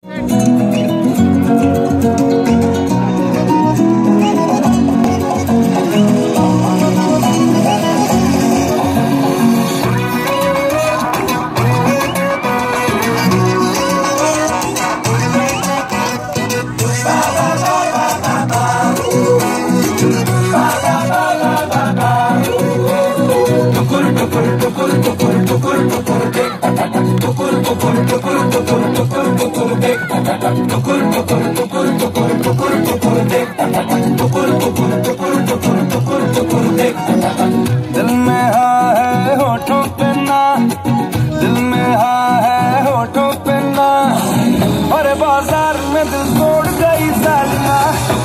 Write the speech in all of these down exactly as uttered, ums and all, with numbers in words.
दिल में हाँ है होठों पे ना, दिल में हाँ है होठों पे ना, और बाजार में दिल तोड़ गई सालिमा।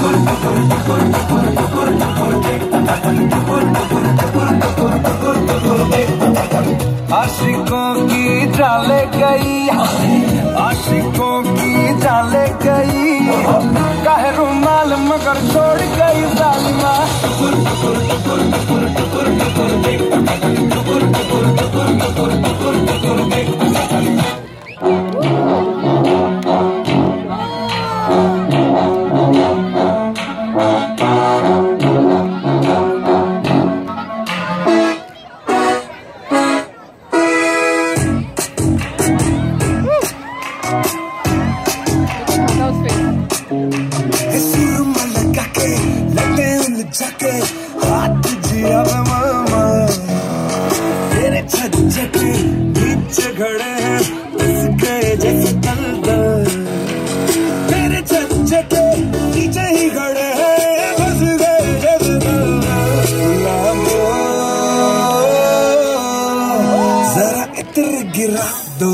आशिकों की जाले गई, आशिकों की जाले गई, काहे रुमाल मगर छोड़ गई सालिमा। तेरे छज्जे के नीचे खड़े हैं इसके जैसे दलदल, तेरे छज्जे के नीचे ही खड़े हैं बस गए जैसे दलदल। जरा इत्र गिरा दो,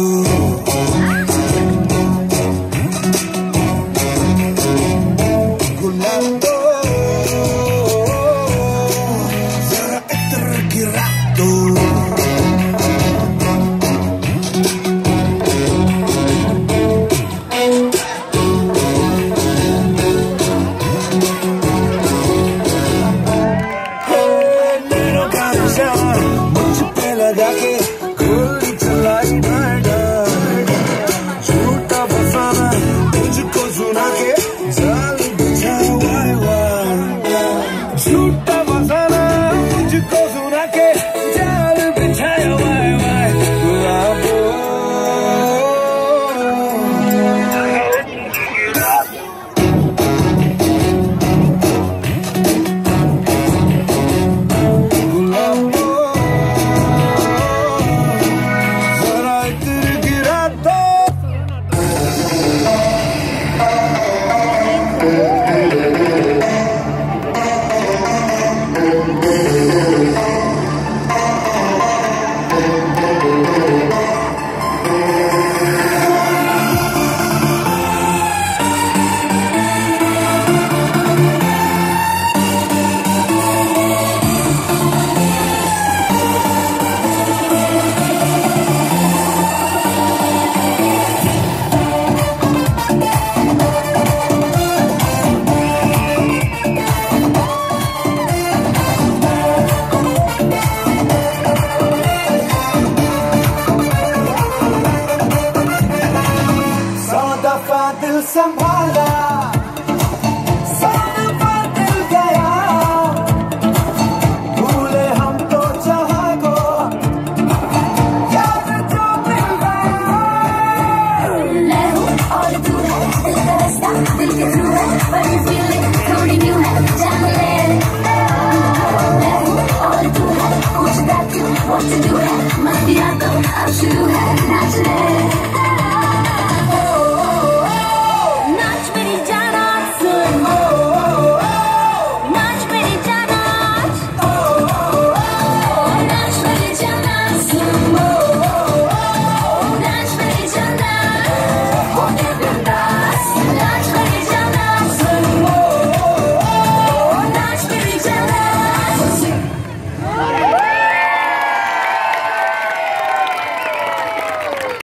मुझ पे लगा के गोली चलाई झूठा फसाना मुझको सुना के जाल बिछाया वाई वाई, झूठा फसाना मुझको सुना के जाल बिछाया वाई वाई। गुलाबो दिल संभाला, सारा दिल गया, भूले हम तो चाहा को, याद जो मिल गया। मैं हूँ और तू है, दिल का रास्ता दिल के थ्रू है, पर ये फीलिंग थोड़ी न्यू है, जान ले। मैं हूँ और तू है, पूछता क्यों what to do है, मस्तियाँ तो अब शुरू है, नाच ले।